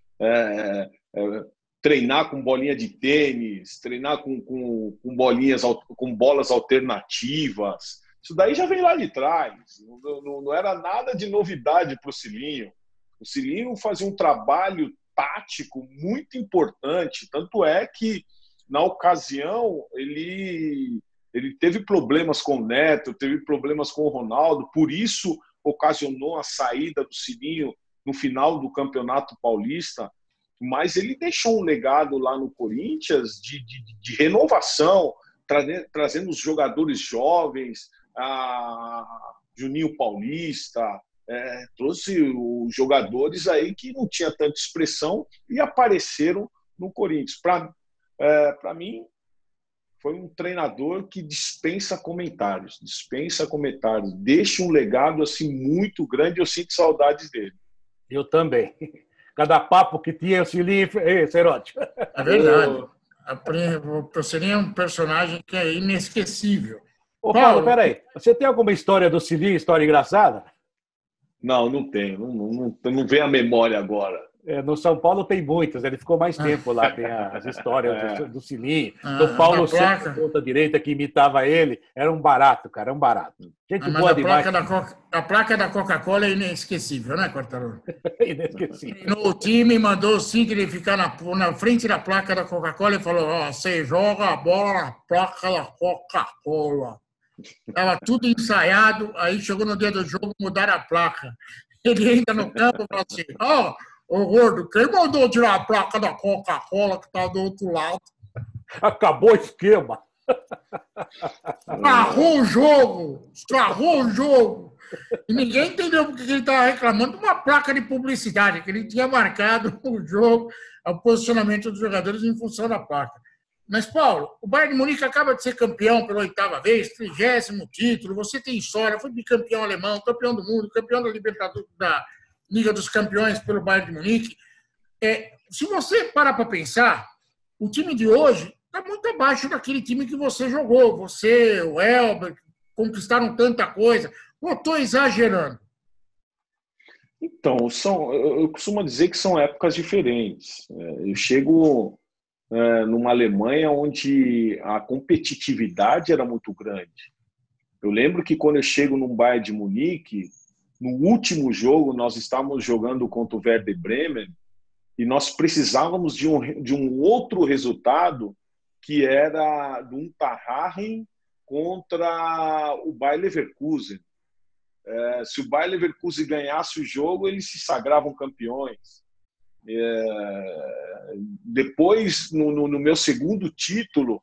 É, é, treinar com bolinha de tênis, treinar com, com, com, bolinhas, com bolas alternativas. Isso daí já vem lá de trás. Não, não, não era nada de novidade para o Cilinho. O Cilinho fazia um trabalho tático muito importante. Tanto é que, na ocasião, ele, ele teve problemas com o Neto, teve problemas com o Ronaldo, por isso ocasionou a saída do Cilinho no final do Campeonato Paulista. Mas ele deixou um legado lá no Corinthians de, de, de renovação, trazendo, trazendo os jogadores jovens, a Juninho Paulista, é, trouxe os jogadores aí que não tinha tanta expressão e apareceram no Corinthians. Para é, para mim, foi um treinador que dispensa comentários, dispensa comentários, deixa um legado assim muito grande, eu sinto saudades dele. Eu também. Cada papo que tinha o Cilinho... Ei, Cerotti. É verdade. O Cilinho é um personagem que é inesquecível. Ô, Paulo, Paulo, peraí. Você tem alguma história do Cilinho, história engraçada? Não, não tenho. Não, não, não vem à memória agora. É, no São Paulo tem muitas, ele ficou mais tempo lá, tem as histórias é. do, do Cilinho, ah, do Paulo Santos, ponta direita, que imitava ele, era um barato, cara, era um barato. Gente ah, mas boa a demais. Placa da Coca, a placa da Coca-Cola é inesquecível, né, Quartarolo? Inesquecível. No time mandou o Sidney ficar na, na frente da placa da Coca-Cola e falou, ó, oh, você joga a bola na placa da Coca-Cola. Estava tudo ensaiado, aí chegou no dia do jogo, mudaram a placa. Ele entra no campo e fala assim, ó, oh, ô, gordo, quem mandou tirar a placa da Coca-Cola que tá do outro lado? Acabou o esquema. Estragou o jogo! Estragou o jogo! E ninguém entendeu porque ele estava reclamando de uma placa de publicidade, que ele tinha marcado o jogo, o posicionamento dos jogadores em função da placa. Mas, Paulo, o Bayern de Munique acaba de ser campeão pela oitava vez, trigésimo título, você tem história, foi bicampeão alemão, campeão do mundo, campeão da Libertadores, da Liga dos Campeões pelo Bayern de Munique. É, se você parar para pensar, o time de hoje está muito abaixo daquele time que você jogou. Você, o Elber, conquistaram tanta coisa. Ou estou exagerando? Então, são, eu costumo dizer que são épocas diferentes. Eu chego é, numa Alemanha onde a competitividade era muito grande. Eu lembro que quando eu chego num Bayern de Munique, no último jogo, nós estávamos jogando contra o Werder Bremen e nós precisávamos de um, de um outro resultado que era de um Unterhaching contra o Bayer Leverkusen. É, se o Bayer Leverkusen ganhasse o jogo, eles se sagravam campeões. É, depois, no, no, no meu segundo título,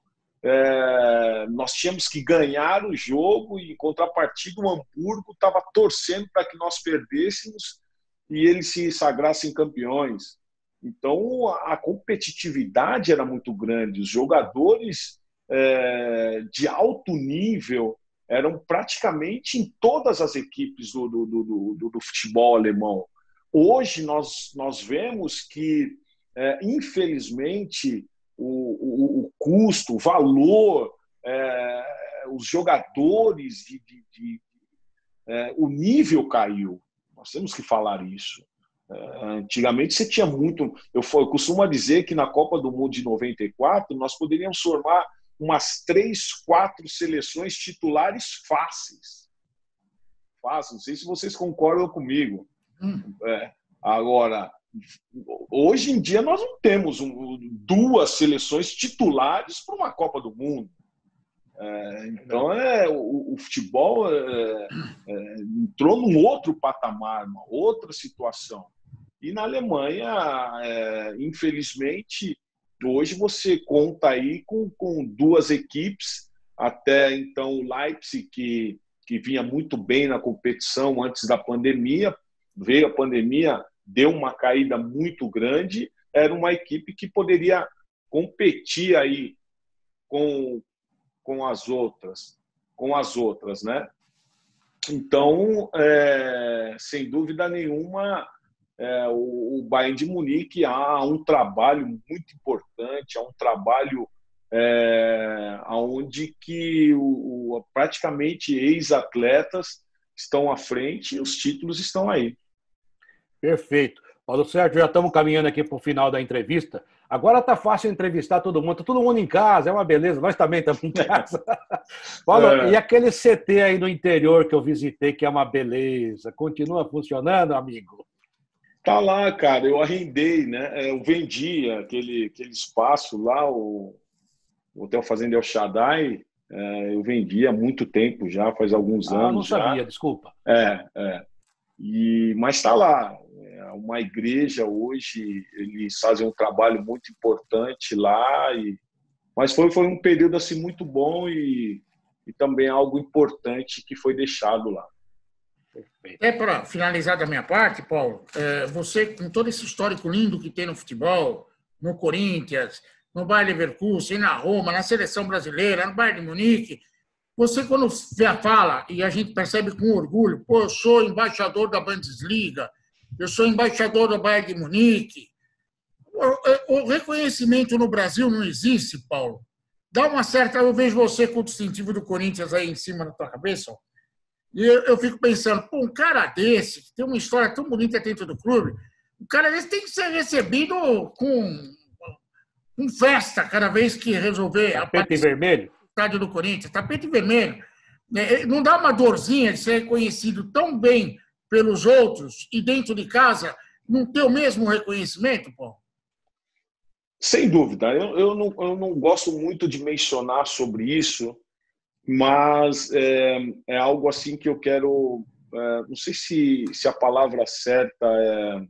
É, nós tínhamos que ganhar o jogo e, em contrapartida, o Hamburgo estava torcendo para que nós perdêssemos e eles se sagrassem campeões. Então, a, a competitividade era muito grande. Os jogadores é, de alto nível eram praticamente em todas as equipes do, do, do, do, do futebol alemão. Hoje, nós, nós vemos que, é, infelizmente, O, o, o custo, o valor, é, os jogadores, de, de, de, é, o nível caiu. Nós temos que falar isso. É, antigamente você tinha muito... Eu, eu costumo dizer que na Copa do Mundo de noventa e quatro nós poderíamos formar umas três, quatro seleções titulares fáceis. Fácil, não sei se vocês concordam comigo. Hum. É, agora... Hoje em dia nós não temos um, duas seleções titulares para uma Copa do Mundo. É, então é, o, o futebol é, é, entrou num outro patamar, uma outra situação. E na Alemanha, é, infelizmente, hoje você conta aí com, com duas equipes, até então o Leipzig, que, que vinha muito bem na competição antes da pandemia, veio a pandemia, deu uma caída muito grande, era uma equipe que poderia competir aí com, com as outras, com as outras, né? Então, é, sem dúvida nenhuma, é, o, o Bayern de Munique há um trabalho muito importante, há um trabalho é, onde que o, o, praticamente ex-atletas estão à frente e os títulos estão aí. Perfeito. Paulo Sérgio, já estamos caminhando aqui para o final da entrevista. Agora está fácil entrevistar todo mundo. Está todo mundo em casa, é uma beleza. Nós também estamos em casa. Paulo, é. E aquele C T aí no interior que eu visitei, que é uma beleza, continua funcionando, amigo? Tá lá, cara. Eu arrendei, né? Eu vendi aquele, aquele espaço lá, o Hotel Fazenda El Shaddai. É, eu vendi há muito tempo já, faz alguns ah, anos. Não sabia, já. desculpa. É, é. E, mas está lá. É uma igreja hoje, eles fazem um trabalho muito importante lá. E, mas foi, foi um período assim, muito bom e, e também algo importante que foi deixado lá. É para finalizar da minha parte, Paulo, é, você, com todo esse histórico lindo que tem no futebol, no Corinthians, no Bayer Leverkusen, na Roma, na seleção brasileira, no Bayern de Munique, você, quando fala, e a gente percebe com orgulho, pô, eu sou embaixador da Bundesliga, eu sou embaixador do Bayern de Munique. O, o reconhecimento no Brasil não existe, Paulo. Dá uma certa... Eu vejo você com o distintivo do Corinthians aí em cima da tua cabeça, ó, e eu, eu fico pensando, pô, um cara desse, que tem uma história tão bonita dentro do clube, o cara desse tem que ser recebido com, com festa cada vez que resolver Tapete vermelho? no estádio do Corinthians. Tapete vermelho. Não dá uma dorzinha de ser reconhecido tão bem pelos outros e dentro de casa não ter o mesmo reconhecimento, pô? Sem dúvida. Eu, eu, não, eu não gosto muito de mencionar sobre isso, mas é, é algo assim que eu quero... É, não sei se, se a palavra certa é,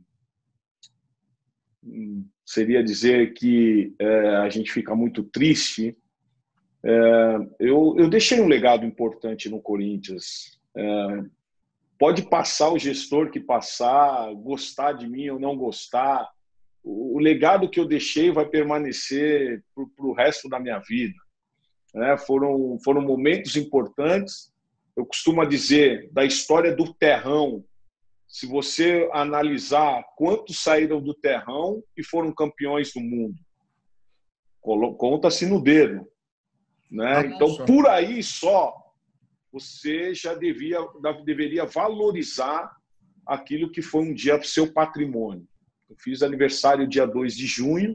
seria dizer que é, a gente fica muito triste. É, eu, eu deixei um legado importante no Corinthians. É, pode passar o gestor que passar, gostar de mim ou não gostar, o, o legado que eu deixei vai permanecer para o resto da minha vida. É, foram, foram momentos importantes. Eu costumo dizer, da história do terrão, se você analisar quantos saíram do terrão e foram campeões do mundo, conta-se no dedo. Né? Então, por aí só, você já devia, deveria valorizar aquilo que foi um dia seu patrimônio. Eu fiz aniversário dia dois de junho.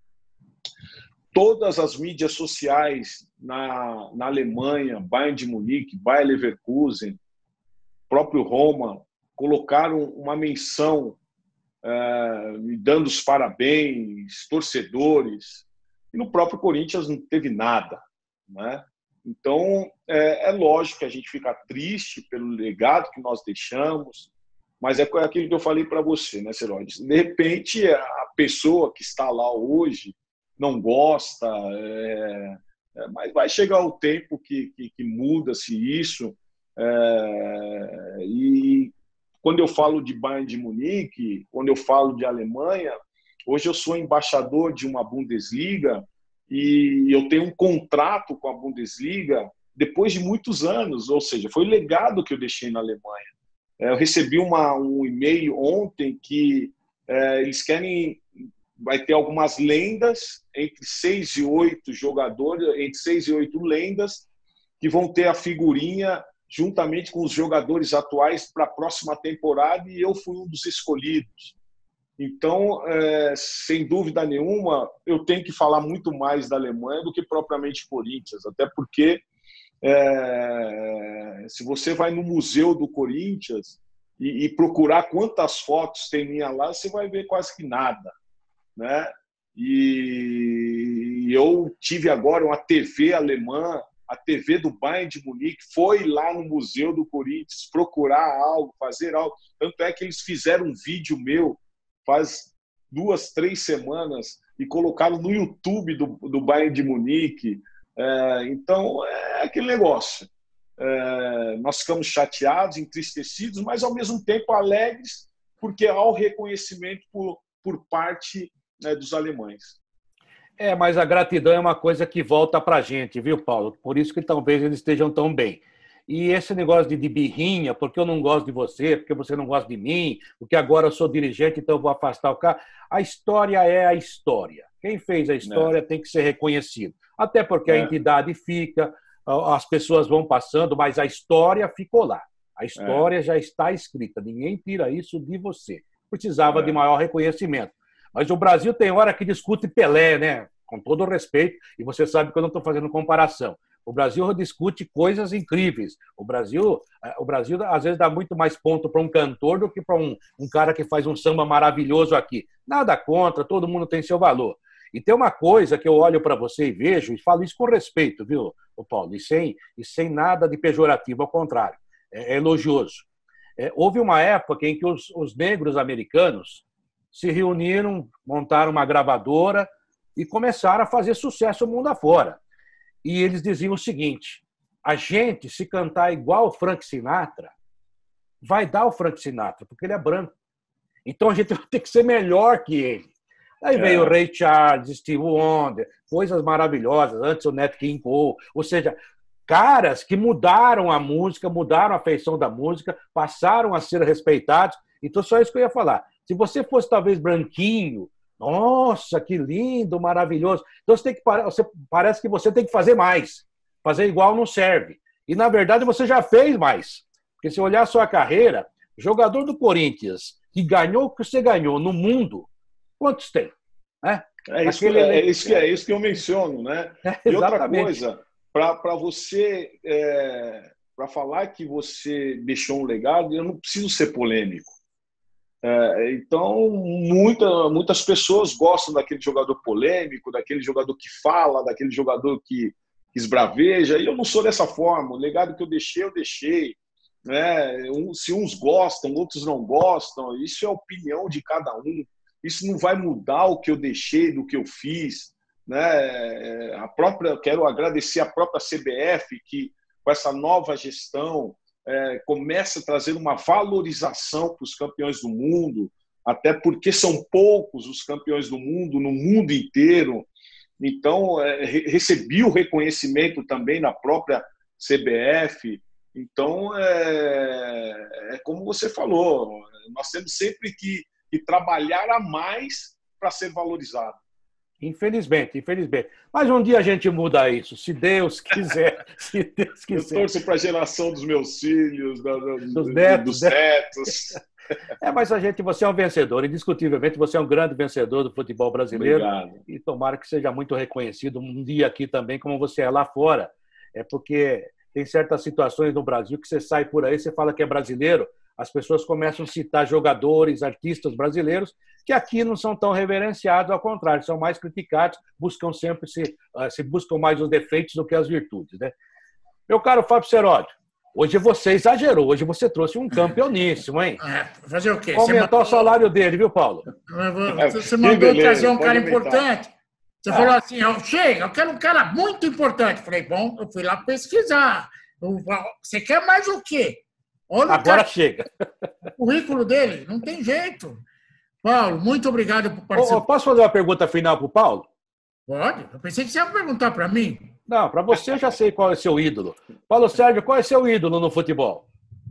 Todas as mídias sociais na, na Alemanha, Bayern de Munique, Bayer Leverkusen, próprio Roma, colocaram uma menção é, me dando os parabéns, torcedores. E no próprio Corinthians não teve nada. Né? Então, é, é lógico que a gente fica triste pelo legado que nós deixamos, mas é aquilo que eu falei para você, né, Seróides? De repente, a pessoa que está lá hoje não gosta, é, é, mas vai chegar o tempo que, que, que muda-se isso. É, e quando eu falo de Bayern de Munique, quando eu falo de Alemanha, hoje eu sou embaixador de uma Bundesliga e eu tenho um contrato com a Bundesliga depois de muitos anos, ou seja, foi o legado que eu deixei na Alemanha. Eu recebi uma, um e-mail ontem que é, eles querem, vai ter algumas lendas, entre seis e oito jogadores, entre seis e oito lendas, que vão ter a figurinha juntamente com os jogadores atuais para a próxima temporada, e eu fui um dos escolhidos. Então, é, sem dúvida nenhuma, eu tenho que falar muito mais da Alemanha do que propriamente Corinthians, até porque é, se você vai no museu do Corinthians e, e procurar quantas fotos tem minha lá, você vai ver quase que nada. Né? E eu tive agora uma T V alemã, a T V do Bayern de Munique, foi lá no museu do Corinthians procurar algo, fazer algo. Tanto é que eles fizeram um vídeo meu faz duas, três semanas e colocaram no YouTube do, do Bayern de Munique. É, então, é aquele negócio. É, nós ficamos chateados, entristecidos, mas, ao mesmo tempo, alegres, porque há o reconhecimento por, por parte, né, dos alemães. É, mas a gratidão é uma coisa que volta para a gente, viu, Paulo? Por isso que talvez eles estejam tão bem. E esse negócio de, de birrinha, porque eu não gosto de você, porque você não gosta de mim, porque agora eu sou dirigente, então eu vou afastar o cara. A história é a história. Quem fez a história é. tem que ser reconhecido. Até porque é. a entidade fica, as pessoas vão passando, mas a história ficou lá. A história é. já está escrita. Ninguém tira isso de você. Precisava é. de maior reconhecimento. Mas o Brasil tem hora que discute Pelé, né? Com todo o respeito, e você sabe que eu não estou fazendo comparação. O Brasil discute coisas incríveis. O Brasil, o Brasil às vezes, dá muito mais ponto para um cantor do que para um, um cara que faz um samba maravilhoso aqui. Nada contra, todo mundo tem seu valor. E tem uma coisa que eu olho para você e vejo, e falo isso com respeito, viu, Paulo? E sem, e sem nada de pejorativo, ao contrário. É, é elogioso. É, houve uma época em que os, os negros americanos se reuniram, montaram uma gravadora e começaram a fazer sucesso mundo afora. E eles diziam o seguinte: a gente, se cantar igual o Frank Sinatra, vai dar o Frank Sinatra, porque ele é branco. Então a gente vai ter que ser melhor que ele. Aí é. veio o Ray Charles, Steve Wonder, coisas maravilhosas, antes o Nat King Cole, ou seja, caras que mudaram a música, mudaram a feição da música, passaram a ser respeitados. Então só isso que eu ia falar. Se você fosse talvez branquinho, nossa, que lindo, maravilhoso. Então você tem que você, parece que você tem que fazer mais. Fazer igual não serve. E na verdade você já fez mais. Porque se olhar a sua carreira, Jogador do Corinthians que ganhou o que você ganhou no mundo, quantos tem? Né? É, isso, Aquele... é, isso que, é isso que eu menciono, né? É, e outra coisa, para você, é, para falar que você deixou um legado, eu não preciso ser polêmico. É, então, muita, muitas pessoas gostam daquele jogador polêmico, daquele jogador que fala, daquele jogador que, que esbraveja, e eu não sou dessa forma. O legado que eu deixei, eu deixei. Né? Um, se uns gostam, outros não gostam, isso é a opinião de cada um. Isso não vai mudar o que eu deixei, do que eu fiz. Né? A própria, quero agradecer a própria C B F, que com essa nova gestão é, começa a trazer uma valorização para os campeões do mundo, até porque são poucos os campeões do mundo, no mundo inteiro. Então, é, recebi o reconhecimento também na própria C B F. Então, é, é como você falou, nós temos sempre que, que trabalhar a mais para ser valorizado. Infelizmente, infelizmente. Mas um dia a gente muda isso, se Deus quiser. Se Deus quiser. Eu torço para a geração dos meus filhos, do, do, dos netos. Dos netos. É, mas a gente, você é um vencedor, indiscutivelmente você é um grande vencedor do futebol brasileiro. Obrigado. E tomara que seja muito reconhecido um dia aqui também, como você é lá fora. É porque tem certas situações no Brasil que você sai por aí, você fala que é brasileiro, as pessoas começam a citar jogadores, artistas brasileiros, que aqui não são tão reverenciados, ao contrário, são mais criticados, buscam sempre se, se buscam mais os defeitos do que as virtudes. Né? Meu caro Fábio Seródio, hoje você exagerou, hoje você trouxe um campeoníssimo, hein? É, fazer o quê? Aumentou mandou... o salário dele, viu, Paulo? Você mandou trazer um cara importante. Você ah. falou assim, chega, eu quero um cara muito importante. Falei, bom, eu fui lá pesquisar. Você quer mais o quê? Olha Agora cara... chega. O currículo dele, não tem jeito. Paulo, muito obrigado por participar. Oh, posso fazer uma pergunta final para o Paulo? Pode. Eu pensei que você ia perguntar para mim. Não, para você eu já sei qual é seu ídolo. Paulo Sérgio, qual é seu ídolo no futebol?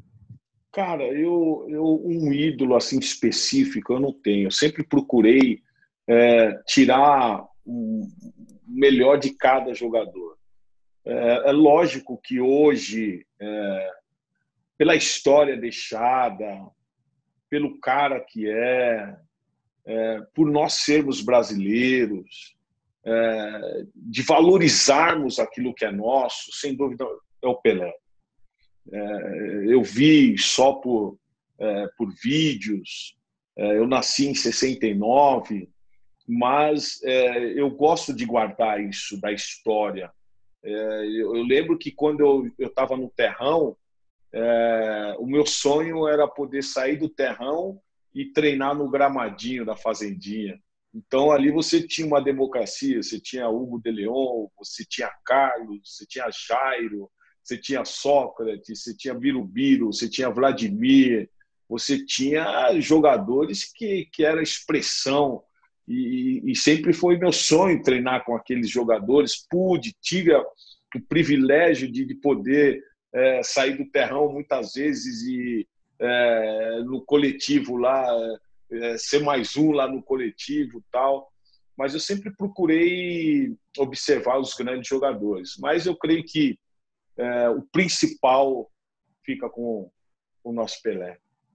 Cara, eu, eu um ídolo assim específico eu não tenho. Eu sempre procurei é, tirar o melhor de cada jogador. É, é lógico que hoje, é, pela história deixada, pelo cara que é, é por nós sermos brasileiros, é, de valorizarmos aquilo que é nosso, sem dúvida é o Pelé. É, eu vi só por, é, por vídeos, é, eu nasci em sessenta e nove, mas é, eu gosto de guardar isso da história. É, eu, eu lembro que quando eu estava no terrão, é, o meu sonho era poder sair do terrão e treinar no gramadinho da fazendinha. Então ali você tinha uma democracia, você tinha Hugo de Leon, você tinha Carlos, você tinha Jairo, você tinha Sócrates, você tinha Birubiru, você tinha Vladimir, você tinha jogadores que, que era expressão. E, e sempre foi meu sonho treinar com aqueles jogadores. Pude, tive o privilégio de, de poder é, sair do terrão muitas vezes e é, no coletivo lá, é, ser mais um lá no coletivo tal. Mas eu sempre procurei observar os grandes jogadores. Mas eu creio que é, o principal fica com o nosso Pelé.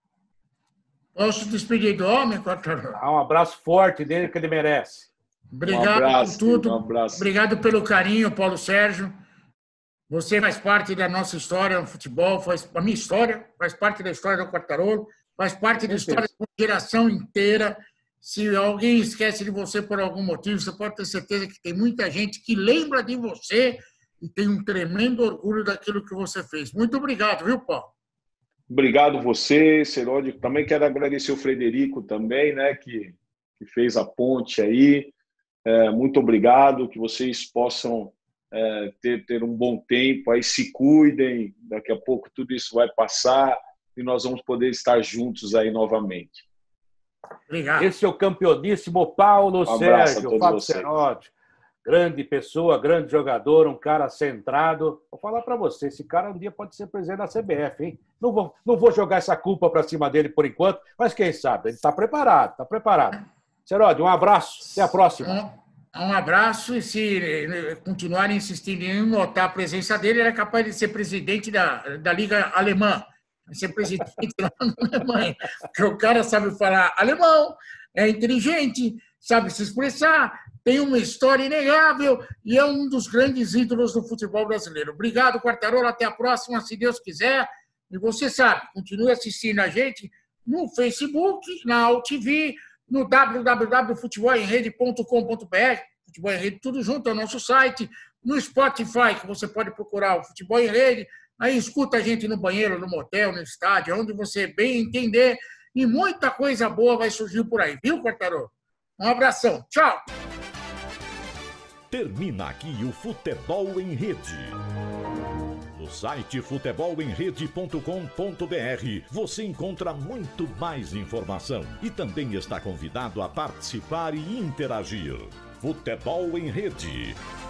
Posso despedir do homem, Quartarolo? Ah, um abraço forte dele que ele merece. Obrigado um abraço, por tudo. Um abraço. Obrigado pelo carinho, Paulo Sérgio. Você faz parte da nossa história no futebol, faz a minha história, faz parte da história do Quartarolo, faz parte da história da geração inteira. Se alguém esquece de você por algum motivo, você pode ter certeza que tem muita gente que lembra de você e tem um tremendo orgulho daquilo que você fez. Muito obrigado, viu, Paulo? Obrigado você, Seródio. Também quero agradecer o Frederico também, né, que, que fez a ponte aí. É, muito obrigado, que vocês possam é, ter, ter um bom tempo aí, se cuidem, daqui a pouco tudo isso vai passar e nós vamos poder estar juntos aí novamente. Obrigado. Esse é o campeoníssimo Paulo Um Sérgio, Fábio Seródio. Grande pessoa, grande jogador, um cara centrado. Vou falar para você, esse cara um dia pode ser presidente da C B F, hein? Não vou, não vou jogar essa culpa para cima dele por enquanto, mas quem sabe, ele está preparado, está preparado. Seródio, um abraço, até a próxima. Um, um abraço, e se continuarem insistindo em notar a presença dele, ele é capaz de ser presidente da, da Liga Alemã, vai ser presidente lá na Alemanha. Porque o cara sabe falar alemão, é inteligente, sabe se expressar, tem uma história inegável e é um dos grandes ídolos do futebol brasileiro. Obrigado, Quartarolo. Até a próxima, se Deus quiser. E você sabe, continue assistindo a gente no Facebook, na A U T V, no w w w ponto futebol em rede ponto com ponto b r, Futebol em Rede tudo junto, é o nosso site, no Spotify, que você pode procurar o Futebol em Rede, aí escuta a gente no banheiro, no motel, no estádio, onde você bem entender, e muita coisa boa vai surgir por aí, viu, Quartarolo? Um abração, tchau! Termina aqui o Futebol em Rede. No site futebol em rede ponto com ponto b r você encontra muito mais informação e também está convidado a participar e interagir. Futebol em Rede.